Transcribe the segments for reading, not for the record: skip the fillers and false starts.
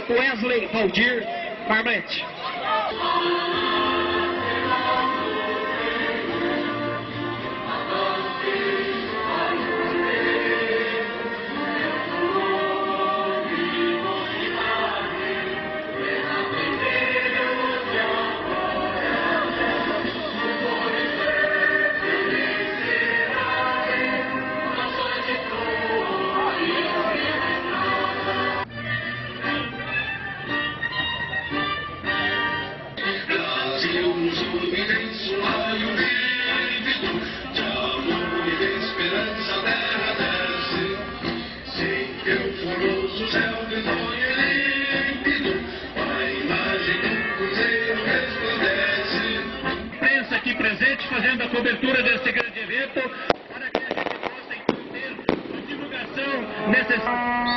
Wesley Valdir Marmete. Imprensa aqui presente fazendo a cobertura desse grande evento para que a gente possa então ter a divulgação necessária.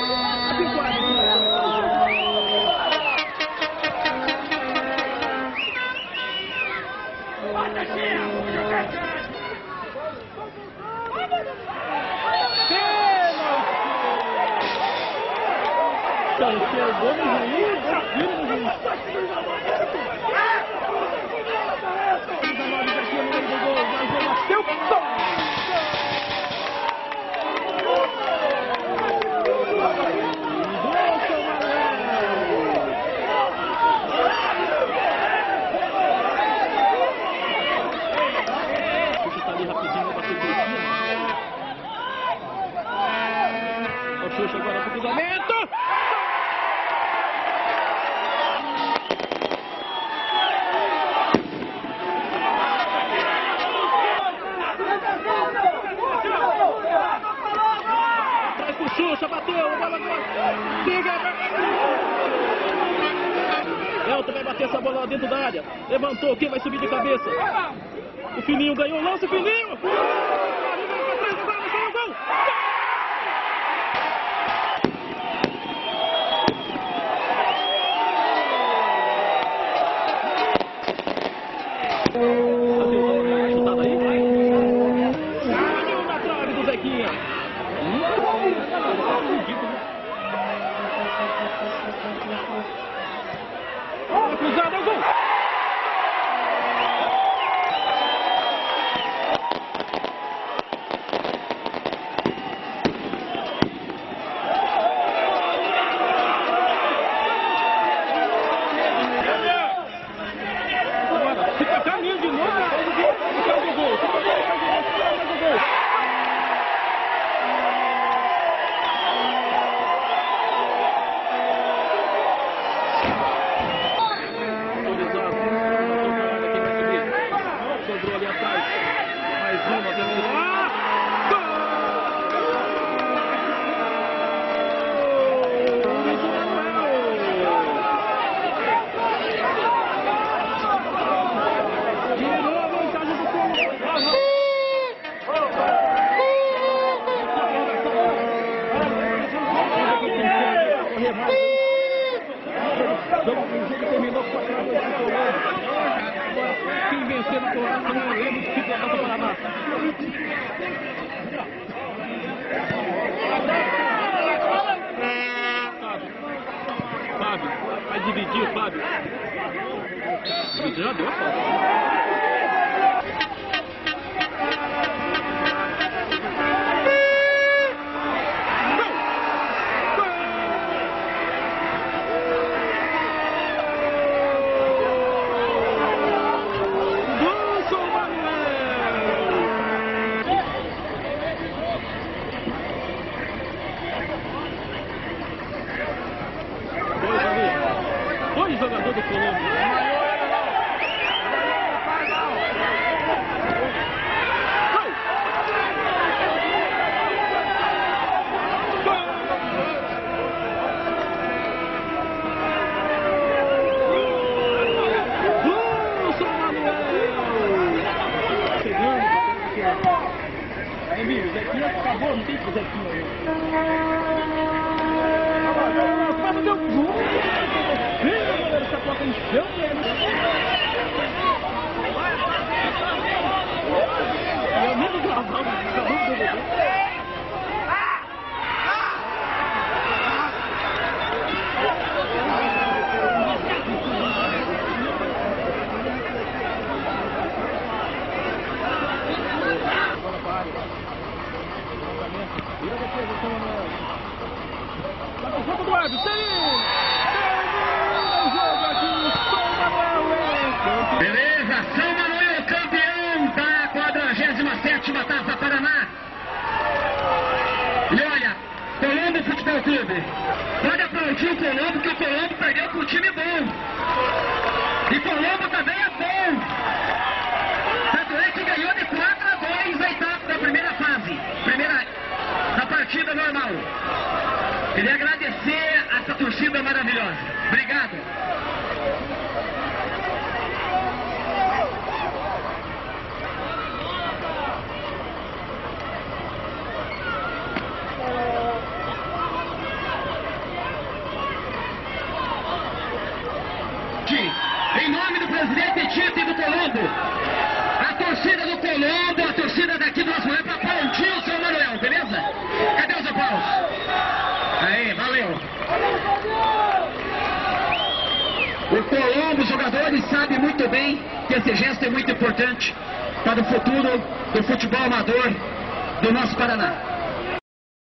Xuxa agora pro cruzamento. Traz pro Xuxa, bateu, a bola agora. Elton vai bater essa bola lá dentro da área. Levantou, quem vai subir de cabeça? O Fininho ganhou o lance, o Fininho! Chutada aí, vai. Caiu na trave do Zequinha. Cruzada, é o gol. Fica caminho de novo, faz o gol. Sobrou ali atrás. Mais uma, terminou. O jogo terminou com a trave de Colombo. Quem vencer na Colômbia não é muito difícil da Taça Paraná. Fábio, vai dividir o Fábio. Já deu a falta. Dois jogadores do Colômbia. Emílio, o Zequinha acabou, não tem que o Zequinha aí. Mas deu gol! Essa placa encheu mesmo. E eu nem gravava, acabou de DVD. Obrigado. Em nome do presidente Tito e do Colombo, a torcida do Colombo, a torcida daqui do Osmar, para aplaudir o seu Manuel, beleza? Cadê os aplausos? Aí, valeu. O Colombo, os jogadores sabem muito bem que esse gesto é muito importante para o futuro do futebol amador do nosso Paraná.